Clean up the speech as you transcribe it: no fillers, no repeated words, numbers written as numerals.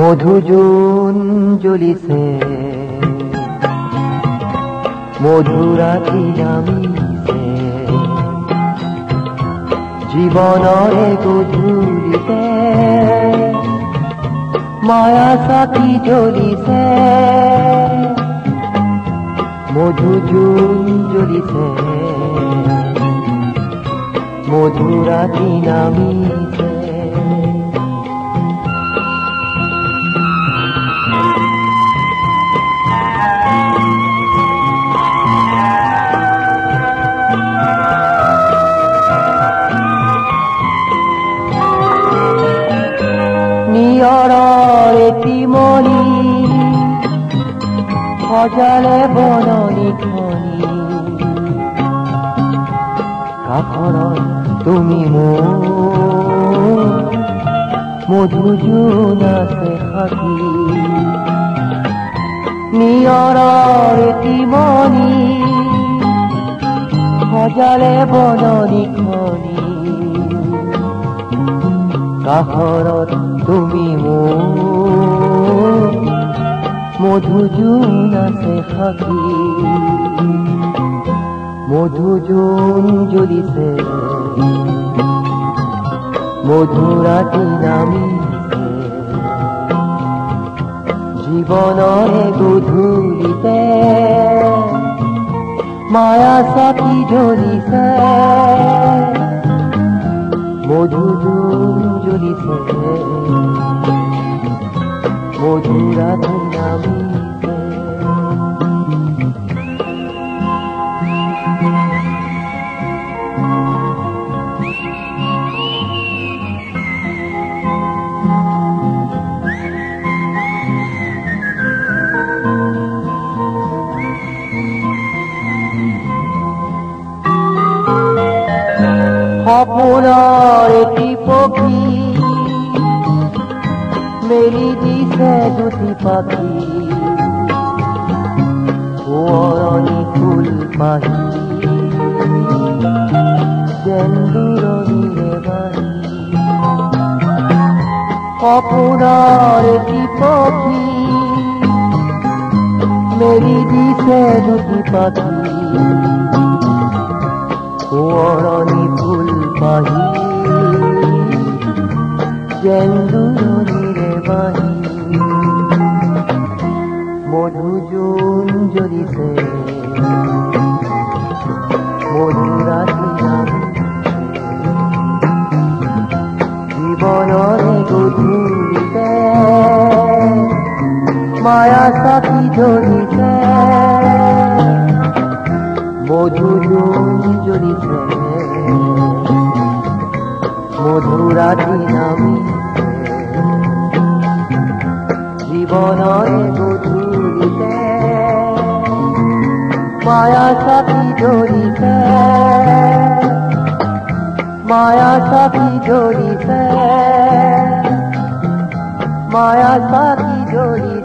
মধুজোন জ্বলিছে, মধুৰাতি নামিছে, জীৱনৰে গধূলিতে মায়া চাকি জ্বলিছে, মধুজোন জ্বলিছে, মধুৰাতি নামিছে। নিয়ৰৰ এটিমণি সজালে বননিখনি, কাষৰত তুমি মোৰ মধুজোন আছে সাথী। নিয়ৰৰ এটিমণি সজালে বননিখনি, কাষৰত তুমি মোৰ মধুজোন আছে সাথী। মধুজোন জ্বলিছে, মধুৰাতি নামিছে, জীৱনৰে গধূলিতে মায়া চাকি জ্বলিছে, মধুজোন জ্বলিছে, মধুৰাতি নামিছে। সপোনৰ এটি পক্ষী মেলি দিছে দুটি পাখি, সোঁৱৰণি ফুল পাহি যেন দূৰণিৰে বাহি। সপোনৰ এটি পক্ষী মেলি দিছে দুটি পাখি, সোঁৱৰণি ফুল পাহি যেন দূৰণিৰে বাহি। মধুজোন জ্বলিছে, মধুৰাতি নামিছে, জীৱনৰে গধূলিতে মায়া চাকি জ্বলিছে, মধুজোন জ্বলিছে, মধুৰাতি নামিছে, জীৱনৰে গধূলিতে মায়া চাকি জ্বলিছে, মায়া চাকি জ্বলিছে, মায়া চাকি জ্বলিছে।